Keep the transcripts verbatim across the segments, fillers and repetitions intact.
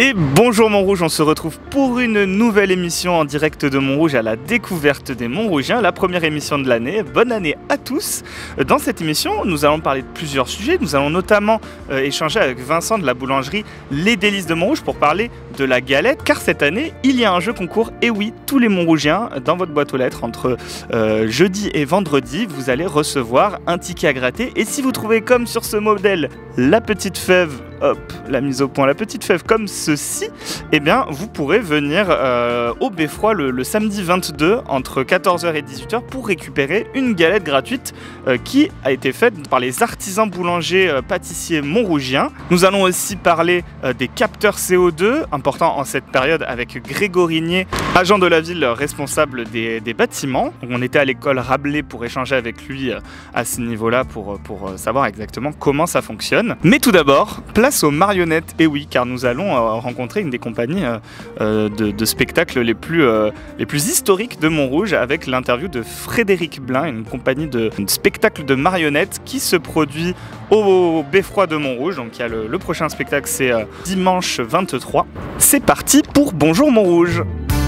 Et bonjour Montrouge, on se retrouve pour une nouvelle émission en direct de Montrouge à la découverte des Montrougiens, la première émission de l'année. Bonne année à tous. Dans cette émission, nous allons parler de plusieurs sujets. Nous allons notamment euh, échanger avec Vincent de la boulangerie Les Délices de Montrouge pour parler de la galette, car cette année, il y a un jeu concours. Et oui, tous les Montrougiens, dans votre boîte aux lettres, entre euh, jeudi et vendredi, vous allez recevoir un ticket à gratter. Et si vous trouvez, comme sur ce modèle, la petite fève, hop, la mise au point, la petite fève comme ceci, eh bien vous pourrez venir euh, au Beffroi le, le samedi vingt-deux entre quatorze heures et dix-huit heures pour récupérer une galette gratuite euh, qui a été faite par les artisans boulangers euh, pâtissiers montrougiens. Nous allons aussi parler euh, des capteurs C O deux, important en cette période, avec Grégory Igné, agent de la ville responsable des, des bâtiments. On était à l'école Rabelais pour échanger avec lui euh, à ce niveau-là pour, pour euh, savoir exactement comment ça fonctionne. Mais tout d'abord, place aux marionnettes, et oui, car nous allons euh, rencontrer une des compagnies euh, de, de spectacles les plus, euh, les plus historiques de Montrouge avec l'interview de Frédéric Blin, une compagnie de, de spectacles de marionnettes qui se produit au Beffroi de Montrouge. Donc il y a le, le prochain spectacle, c'est euh, dimanche vingt-trois. C'est parti pour Bonjour Montrouge.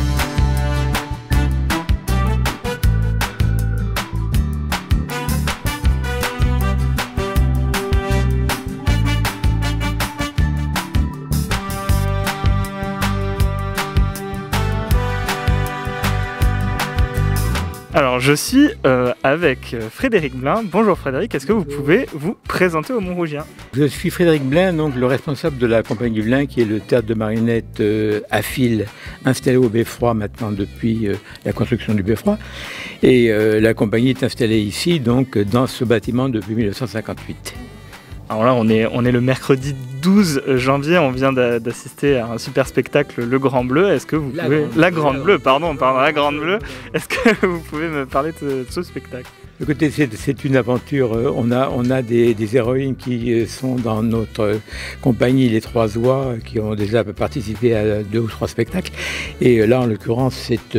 Alors je suis euh, avec Frédéric Blin. Bonjour Frédéric, est-ce que vous pouvez vous présenter aux Montrougiens? Je suis Frédéric Blin, donc le responsable de la compagnie du Blin, qui est le théâtre de marionnettes euh, à fil installé au Beffroi maintenant depuis euh, la construction du Beffroi. Et euh, la compagnie est installée ici, donc dans ce bâtiment depuis mille neuf cent cinquante-huit. Alors là, on est, on est le mercredi douze janvier, on vient d'assister à un super spectacle, Le Grand Bleu. Est-ce que vous la pouvez... grande La Grande Bleue, pardon, pardon, La Grande Bleue. Est-ce que vous pouvez me parler de, de ce spectacle? Écoutez, c'est une aventure. On a, on a des, des héroïnes qui sont dans notre compagnie, les Trois Oies, qui ont déjà participé à deux ou trois spectacles. Et là, en l'occurrence, c'est...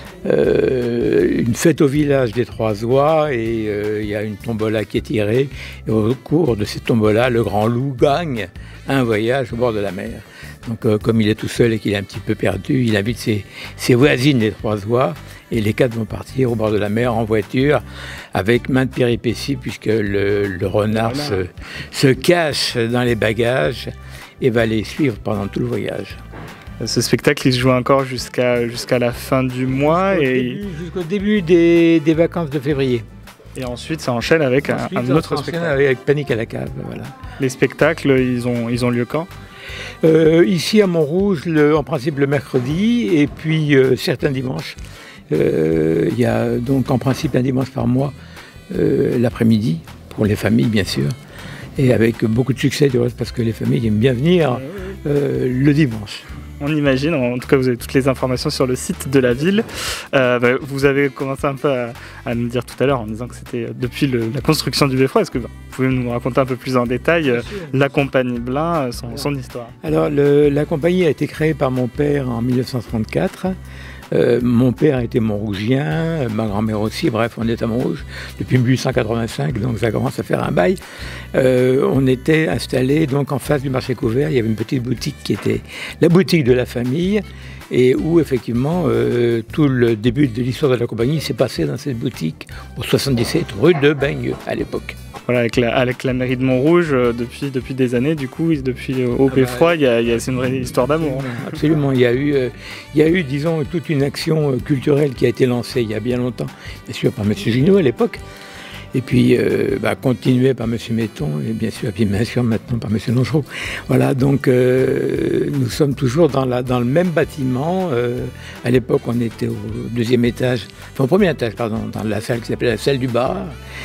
Euh, une fête au village des Trois Oies et il euh, y a une tombola qui est tirée et au cours de cette tombola, le grand loup gagne un voyage au bord de la mer. Donc euh, comme il est tout seul et qu'il est un petit peu perdu, il invite ses, ses voisines des Trois Oies et les quatre vont partir au bord de la mer en voiture avec maintes péripéties puisque le, le renard se, se cache dans les bagages et va les suivre pendant tout le voyage. Ce spectacle, il se joue encore jusqu'à jusqu'à la fin du mois. Jusqu'au et début, jusqu'au début des, des vacances de février. Et ensuite, ça enchaîne avec ensuite, un, un autre spectacle. Avec Panique à la cave, voilà. Les spectacles, ils ont, ils ont lieu quand? euh, Ici à Montrouge, le, en principe le mercredi, et puis euh, certains dimanches. Il euh, y a donc en principe un dimanche par mois, euh, l'après-midi, pour les familles bien sûr. Et avec beaucoup de succès du reste, parce que les familles aiment bien venir euh, le dimanche. On imagine, en tout cas vous avez toutes les informations sur le site de la ville. Euh, bah, vous avez commencé un peu à, à nous dire tout à l'heure en disant que c'était depuis le, la construction du Beffroi. Est-ce que bah, vous pouvez nous raconter un peu plus en détail euh, la compagnie Blin, son, son histoire? Alors le, la compagnie a été créée par mon père en mille neuf cent trente-quatre. Euh, mon père était Montrougien, ma grand-mère aussi, bref, on est à Montrouge depuis mille huit cent quatre-vingt-cinq, donc ça commence à faire un bail. Euh, on était installé donc en face du marché couvert, il y avait une petite boutique qui était la boutique de la famille, et où effectivement euh, tout le début de l'histoire de la compagnie s'est passé dans cette boutique au soixante-dix-sept rue de Bagneux à l'époque. Voilà, avec la, avec la mairie de Montrouge euh, depuis, depuis des années, du coup, depuis euh, au Beffroi, il y a, y a, c'est une vraie histoire d'amour. Absolument, il y a eu, euh, il y a eu, disons, toute une action euh, culturelle qui a été lancée il y a bien longtemps, bien sûr par M. Junot à l'époque, et puis euh, bah, continuée par M. Metton, et bien sûr, et puis bien sûr maintenant par M. Nonchereau. Voilà, donc euh, nous sommes toujours dans, la, dans le même bâtiment. Euh, à l'époque, on était au deuxième étage, enfin au premier étage, pardon, dans la salle qui s'appelait la salle du bar.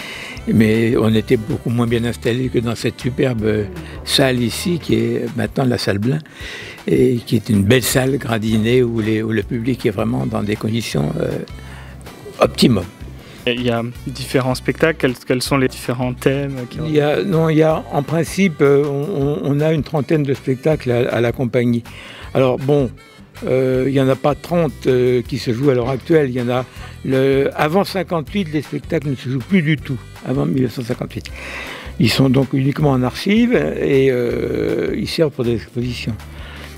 Mais on était beaucoup moins bien installés que dans cette superbe salle ici, qui est maintenant la salle Blin, et qui est une belle salle gradinée où, les, où le public est vraiment dans des conditions euh, optimum. Il y a différents spectacles, quels, quels sont les différents thèmes qui ont... il y a, non, il y a, en principe, on, on a une trentaine de spectacles à, à la compagnie. Alors bon, Euh, il n'y en a pas trente euh, qui se jouent à l'heure actuelle. Il y en a le, avant cinquante-huit, les spectacles ne se jouent plus du tout, avant mille neuf cent cinquante-huit. Ils sont donc uniquement en archives et euh, ils servent pour des expositions.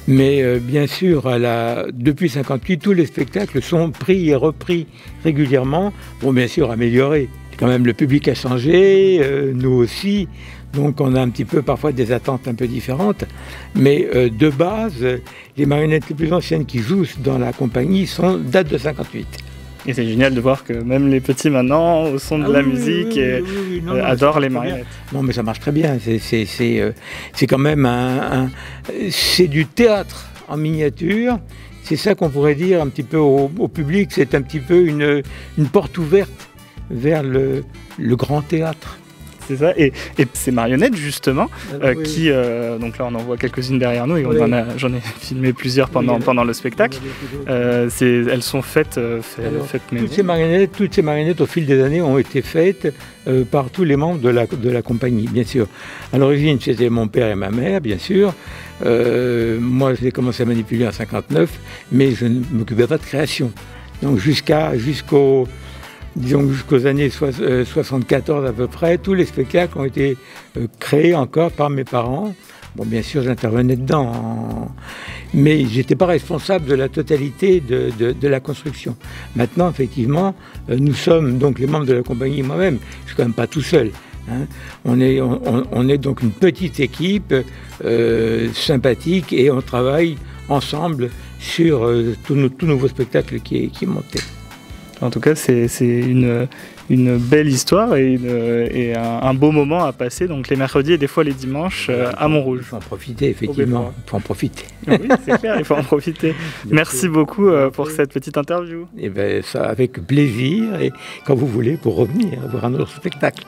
Mais euh, bien sûr, à la... depuis cinquante-huit, tous les spectacles sont pris et repris régulièrement, bon bien sûr améliorés. Quand même, le public a changé, euh, nous aussi, donc on a un petit peu parfois des attentes un peu différentes. Mais euh, de base, les marionnettes les plus anciennes qui jouent dans la compagnie sont, datent de cinquante-huit. Et c'est génial de voir que même les petits maintenant, au son de ah la oui, oui, musique, oui, et, oui, oui, non, euh, adorent les marionnettes. Non mais ça marche très bien, c'est, c'est, c'est, euh, c'est quand même un, un, c'est du théâtre en miniature. C'est ça qu'on pourrait dire un petit peu au, au public, c'est un petit peu une, une porte ouverte vers le, le grand théâtre. C'est ça, et, et ces marionnettes justement, euh, oui, qui, euh, donc là on en voit quelques-unes derrière nous et oui. on en a, j'en ai filmé plusieurs pendant, oui, pendant le spectacle. Euh, c'est, elles sont faites, euh, fait, Alors, faites toutes ces marionnettes, toutes ces marionnettes au fil des années ont été faites euh, par tous les membres de la, de la compagnie, bien sûr. À l'origine c'était mon père et ma mère, bien sûr. Euh, moi j'ai commencé à manipuler en cinquante-neuf, mais je ne m'occupais pas de création. Donc jusqu'à, jusqu'au... Disons jusqu'aux années soixante-quatorze à peu près, tous les spectacles ont été euh, créés encore par mes parents. Bon, bien sûr, j'intervenais dedans, en... mais je n'étais pas responsable de la totalité de, de, de la construction. Maintenant, effectivement, euh, nous sommes donc les membres de la compagnie, moi-même, je ne suis quand même pas tout seul. Hein. On, est, on, on est donc une petite équipe euh, sympathique et on travaille ensemble sur euh, tout, tout nouveau spectacle qui est, qui est monté. En tout cas, c'est, c'est une, une belle histoire et, une, et un, un beau moment à passer, donc les mercredis et des fois les dimanches euh, à Montrouge. Il faut en profiter, effectivement. Il faut en profiter. Oui, c'est clair, il faut en profiter. Merci beaucoup euh, pour cette petite interview. Et ben, ça, avec plaisir, et quand vous voulez, pour revenir voir un autre spectacle.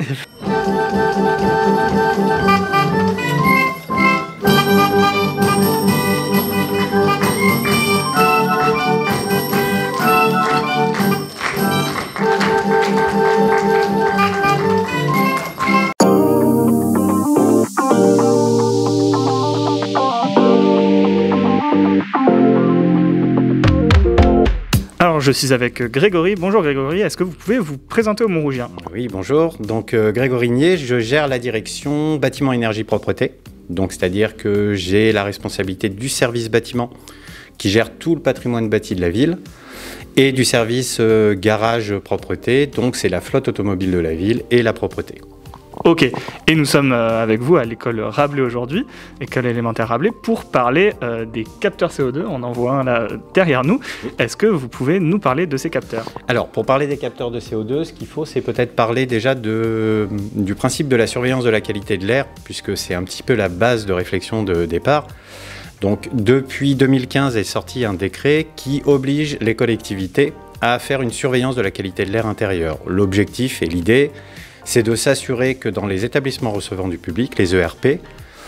Alors, je suis avec Grégory. Bonjour Grégory, est-ce que vous pouvez vous présenter aux Montrougiens ? Oui, bonjour. Donc euh, Grégory Nier, je gère la direction bâtiment énergie propreté. Donc c'est-à-dire que j'ai la responsabilité du service bâtiment qui gère tout le patrimoine bâti de la ville et du service euh, garage propreté. Donc c'est la flotte automobile de la ville et la propreté. Ok, et nous sommes avec vous à l'école Rabelais aujourd'hui, école élémentaire Rabelais, pour parler euh, des capteurs C O deux. On en voit un là derrière nous. Est-ce que vous pouvez nous parler de ces capteurs ? Alors, pour parler des capteurs de C O deux, ce qu'il faut, c'est peut-être parler déjà de, du principe de la surveillance de la qualité de l'air, puisque c'est un petit peu la base de réflexion de départ. Donc, depuis deux mille quinze est sorti un décret qui oblige les collectivités à faire une surveillance de la qualité de l'air intérieur. L'objectif et l'idée, c'est de s'assurer que dans les établissements recevant du public, les E R P,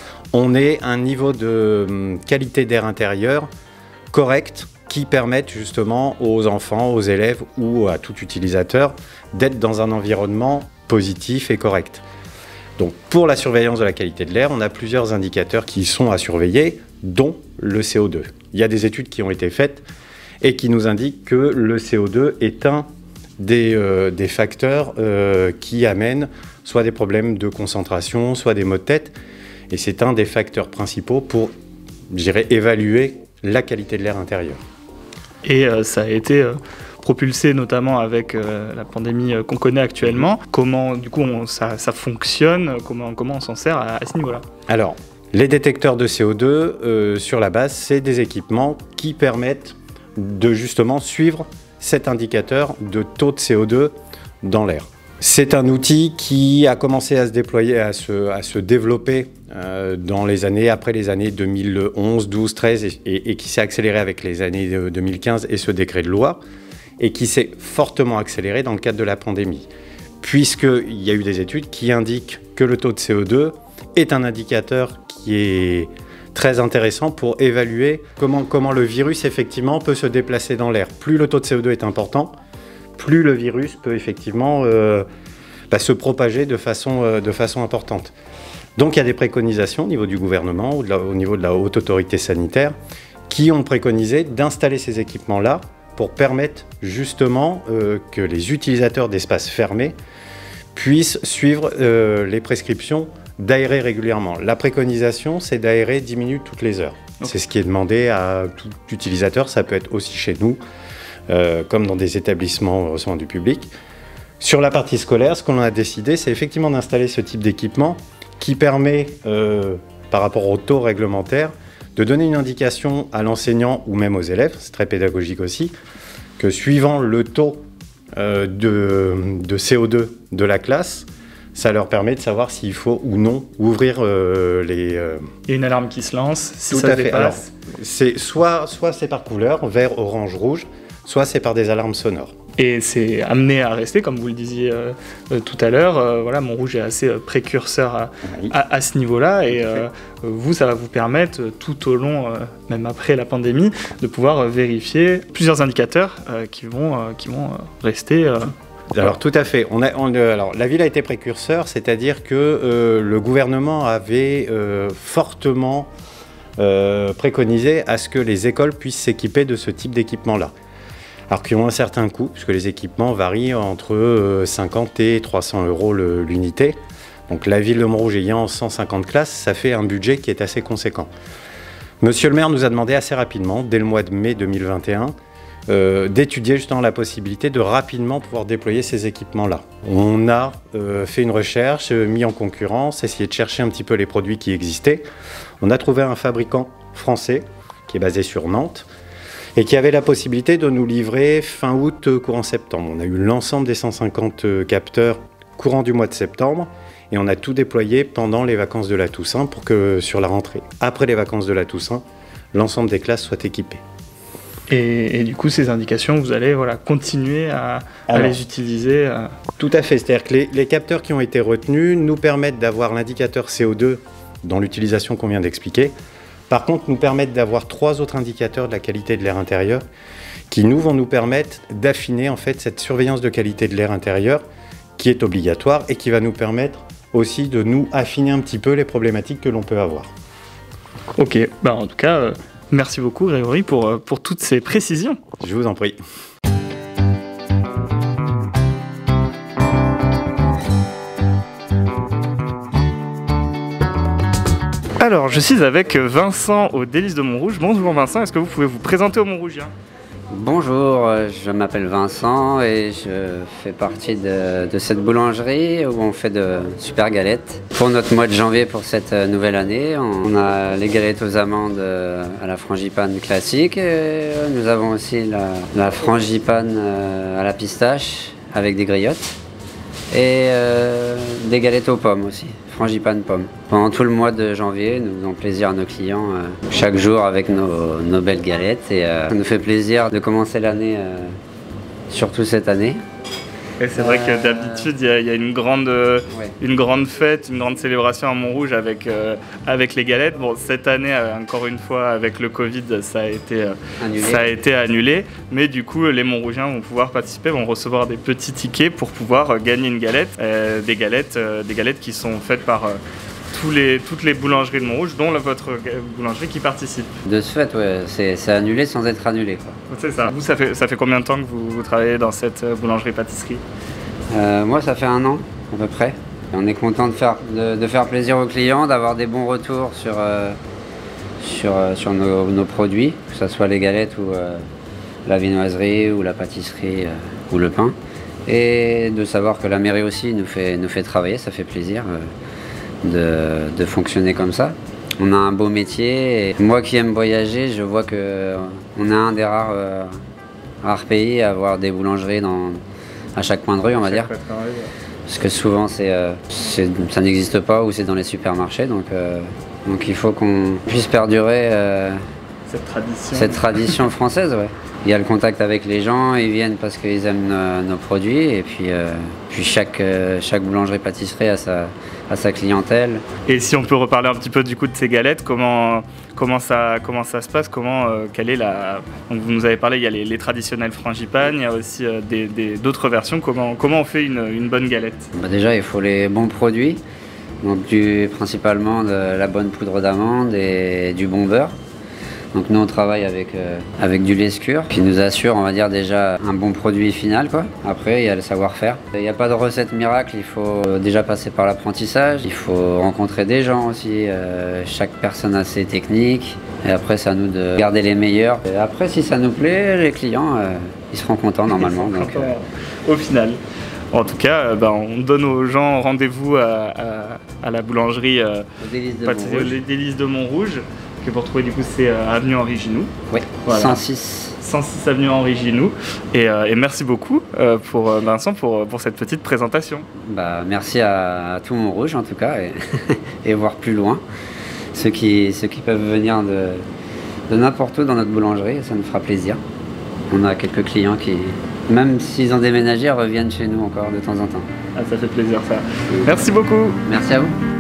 on ait un niveau de qualité d'air intérieur correct qui permette justement aux enfants, aux élèves ou à tout utilisateur d'être dans un environnement positif et correct. Donc pour la surveillance de la qualité de l'air, on a plusieurs indicateurs qui sont à surveiller, dont le C O deux. Il y a des études qui ont été faites et qui nous indiquent que le C O deux est un Des, euh, des facteurs euh, qui amènent soit des problèmes de concentration, soit des maux de tête. Et c'est un des facteurs principaux pour, je dirais, évaluer la qualité de l'air intérieur. Et euh, ça a été euh, propulsé notamment avec euh, la pandémie euh, qu'on connaît actuellement. Comment, du coup, on, ça, ça fonctionne ? Comment, comment on s'en sert à, à ce niveau-là ? Alors, les détecteurs de C O deux, euh, sur la base, c'est des équipements qui permettent de justement suivre cet indicateur de taux de C O deux dans l'air. C'est un outil qui a commencé à se déployer, à se, à se développer euh, dans les années, après les années deux mille onze, douze, treize et, et, et qui s'est accéléré avec les années deux mille quinze et ce décret de loi et qui s'est fortement accéléré dans le cadre de la pandémie. Puisqu'il y a eu des études qui indiquent que le taux de C O deux est un indicateur qui est très intéressant pour évaluer comment, comment le virus effectivement peut se déplacer dans l'air. Plus le taux de C O deux est important, plus le virus peut effectivement euh, bah, se propager de façon, euh, de façon importante. Donc il y a des préconisations au niveau du gouvernement ou de la, au niveau de la haute autorité sanitaire qui ont préconisé d'installer ces équipements-là pour permettre justement euh, que les utilisateurs d'espaces fermés puissent suivre euh, les prescriptions d'aérer régulièrement. La préconisation, c'est d'aérer dix minutes toutes les heures. C'est ce qui est demandé à tout utilisateur, ça peut être aussi chez nous, euh, comme dans des établissements recevant du public. Sur la partie scolaire, ce qu'on a décidé, c'est effectivement d'installer ce type d'équipement qui permet, euh, par rapport au taux réglementaire, de donner une indication à l'enseignant ou même aux élèves, c'est très pédagogique aussi, que suivant le taux euh, de, de C O deux de la classe, ça leur permet de savoir s'il faut ou non ouvrir euh, les... Euh... Il y a une alarme qui se lance, si Tout ça à se fait. Alors, dépasse. c'est soit, soit c'est par couleur, vert, orange, rouge, soit c'est par des alarmes sonores. Et c'est amené à rester, comme vous le disiez euh, euh, tout à l'heure. Euh, voilà, Montrouge est assez euh, précurseur à, Oui. à, à ce niveau-là. Et euh, vous, ça va vous permettre, euh, tout au long, euh, même après la pandémie, de pouvoir euh, vérifier plusieurs indicateurs euh, qui vont, euh, qui vont euh, rester... Euh, Alors tout à fait. On a, on, euh, alors, la ville a été précurseur, c'est-à-dire que euh, le gouvernement avait euh, fortement euh, préconisé à ce que les écoles puissent s'équiper de ce type d'équipement-là. Alors qui ont un certain coût, puisque les équipements varient entre euh, cinquante et trois cents euros le, l'unité. Donc la ville de Montrouge ayant cent cinquante classes, ça fait un budget qui est assez conséquent. Monsieur le maire nous a demandé assez rapidement, dès le mois de mai deux mille vingt et un, Euh, d'étudier justement la possibilité de rapidement pouvoir déployer ces équipements-là. On a euh, fait une recherche, euh, mis en concurrence, essayé de chercher un petit peu les produits qui existaient. On a trouvé un fabricant français qui est basé sur Nantes et qui avait la possibilité de nous livrer fin août, euh, courant septembre. On a eu l'ensemble des cent cinquante euh, capteurs courant du mois de septembre et on a tout déployé pendant les vacances de la Toussaint pour que sur la rentrée, après les vacances de la Toussaint, l'ensemble des classes soient équipées. Et, et du coup, ces indications, vous allez voilà, continuer à, à Alors, les utiliser. À... Tout à fait, c'est-à-dire que les, les capteurs qui ont été retenus nous permettent d'avoir l'indicateur C O deux dans l'utilisation qu'on vient d'expliquer. Par contre, nous permettent d'avoir trois autres indicateurs de la qualité de l'air intérieur qui nous vont nous permettre d'affiner en fait cette surveillance de qualité de l'air intérieur qui est obligatoire et qui va nous permettre aussi de nous affiner un petit peu les problématiques que l'on peut avoir. Ok, bah en tout cas... Euh... Merci beaucoup Grégory pour, pour toutes ces précisions. Je vous en prie. Alors, je suis avec Vincent au Délices de Montrouge. Bonjour Vincent, est-ce que vous pouvez vous présenter aux Montrougiens ? Bonjour, je m'appelle Vincent et je fais partie de, de cette boulangerie où on fait de super galettes. Pour notre mois de janvier, pour cette nouvelle année, on a les galettes aux amandes à la frangipane classique et nous avons aussi la, la frangipane à la pistache avec des griottes et euh, des galettes aux pommes aussi, frangipane pomme. Pendant tout le mois de janvier, nous faisons plaisir à nos clients euh, chaque jour avec nos, nos belles galettes et euh, ça nous fait plaisir de commencer l'année, euh, surtout cette année. Et c'est vrai que d'habitude, il y, y a une grande, euh, ouais. une grande fête, une grande célébration à Montrouge avec, euh, avec les galettes. Bon, cette année, euh, encore une fois, avec le Covid, ça a, été, euh, annulé. ça a été annulé. Mais du coup, les Montrougiens vont pouvoir participer, vont recevoir des petits tickets pour pouvoir euh, gagner une galette. Euh, des, galettes euh, des galettes qui sont faites par... Euh, Tous les, toutes les boulangeries de Montrouge, dont la, votre boulangerie qui participe. De ce fait, ouais, c'est, c'est annulé sans être annulé, quoi. C'est ça. Vous, ça fait, ça fait combien de temps que vous, vous travaillez dans cette boulangerie-pâtisserie ? euh, Moi, ça fait un an, à peu près. Et on est content de faire, de, de faire plaisir aux clients, d'avoir des bons retours sur, euh, sur, euh, sur nos, nos produits, que ce soit les galettes ou euh, la viennoiserie ou la pâtisserie euh, ou le pain. Et de savoir que la mairie aussi nous fait, nous fait travailler, ça fait plaisir. Euh, De, de fonctionner comme ça. On a un beau métier et moi qui aime voyager, je vois qu'on est un des rares, euh, rares pays à avoir des boulangeries dans, à chaque coin de rue, on va dire. Parce que souvent c'est, euh, c'est, ça n'existe pas ou c'est dans les supermarchés, donc, euh, donc il faut qu'on puisse perdurer euh, cette tradition, cette tradition française. Ouais. Il y a le contact avec les gens, ils viennent parce qu'ils aiment nos, nos produits et puis, euh, puis chaque, euh, chaque boulangerie-pâtisserie a sa, a sa clientèle. Et si on peut reparler un petit peu du coup de ces galettes, comment, comment, ça, comment ça se passe, comment, euh, quelle est la... Donc vous nous avez parlé, il y a les, les traditionnels frangipanes, il y a aussi euh, des, des, d'autres versions, comment, comment on fait une, une bonne galette ? Bah déjà il faut les bons produits, donc du, principalement de la bonne poudre d'amande et du bon beurre. Donc nous on travaille avec, euh, avec du lait Skür qui nous assure on va dire déjà un bon produit final quoi. Après il y a le savoir-faire. Il n'y a pas de recette miracle, il faut déjà passer par l'apprentissage, il faut rencontrer des gens aussi, euh, chaque personne a ses techniques Et après, c'est à nous de garder les meilleurs. Et après, si ça nous plaît, les clients, euh, ils seront contents normalement. Ils seront donc, contents, euh... au final. En tout cas, euh, bah, on donne aux gens rendez-vous à, à, à la boulangerie euh, Aux Délices de pâtisserie Montrouge. Les Délices de Montrouge, que vous retrouvez du coup c'est euh, avenue Henri Ginoux. Oui, Voilà. cent six. cent six avenue Henri Ginoux. Et, euh, et merci beaucoup euh, pour euh, Vincent pour, pour cette petite présentation. Bah, merci à, à tout Montrouge en tout cas, et, et voir plus loin. Ceux qui, ceux qui peuvent venir de, de n'importe où dans notre boulangerie, ça nous fera plaisir. On a quelques clients qui, même s'ils ont déménagé, reviennent chez nous encore de temps en temps. Ah, ça fait plaisir ça. Merci beaucoup. Merci à vous.